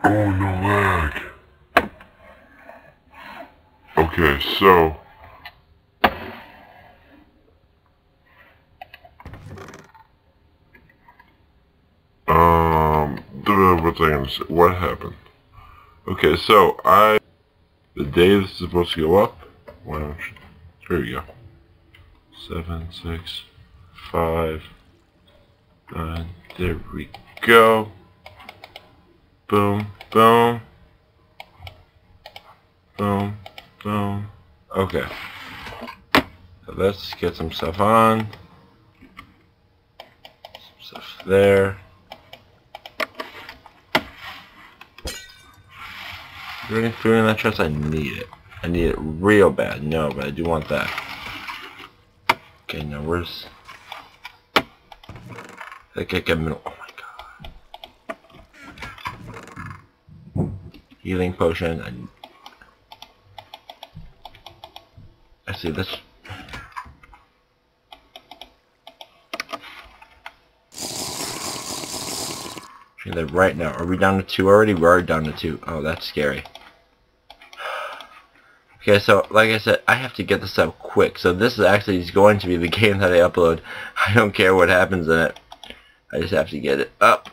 Oh, no lag. Okay, so what's I gonna say? What happened? Okay, so the day this is supposed to go up. Well, here we go. 7, 6, 5, 9. There we go. Boom, boom, boom, boom. Okay. So let's get some stuff on. Some stuff there. Is there any food in that chest? I need it. I need it real bad. No, but I do want that. Okay, now where's... Like a middle... Oh my god. Healing potion. I see this. Like right now. Are we down to 2 already? We are down to 2. Oh, that's scary. Okay, so like I said, I have to get this up quick. So this is actually going to be the game that I upload. I don't care what happens in it. I just have to get it up.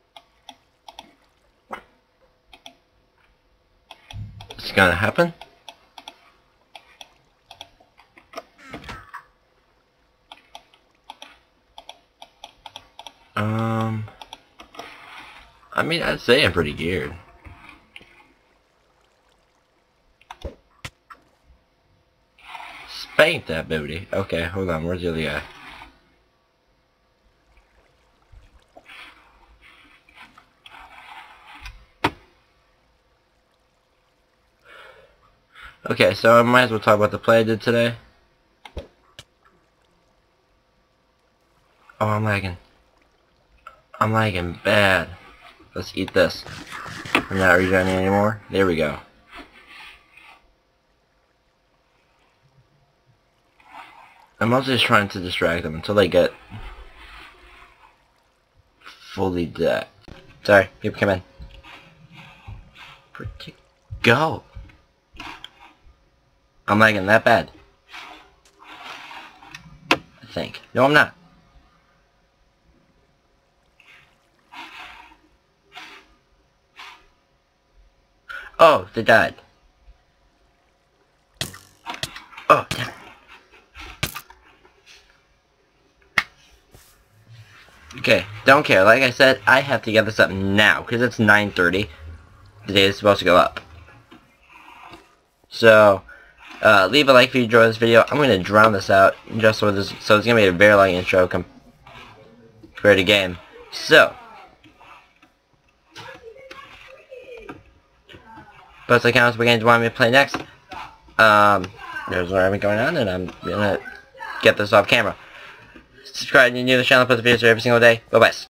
It's gonna happen. I mean, I'd say I'm pretty geared. Spank that booty. Okay, hold on. Where's the other guy? Okay, so I might as well talk about the play I did today. Oh, I'm lagging. I'm lagging bad. Let's eat this. I'm not regenerating anymore. There we go. I'm also just trying to distract them until they get fully dead. Sorry, people come in. Where'd you go? I'm lagging that bad. I think. No, I'm not. Oh, they died. Oh, damn it. Okay, don't care. Like I said, I have to get this up now, because it's 9:30. The day is supposed to go up. So, leave a like if you enjoyed this video. I'm going to drown this out, just so it's going to be a very long intro compared to game. So, post the comments what games you want me to play next. There's whatever going on, and I'm going to get this off camera. Subscribe if you're new to the channel, post videos every single day. Bye-bye.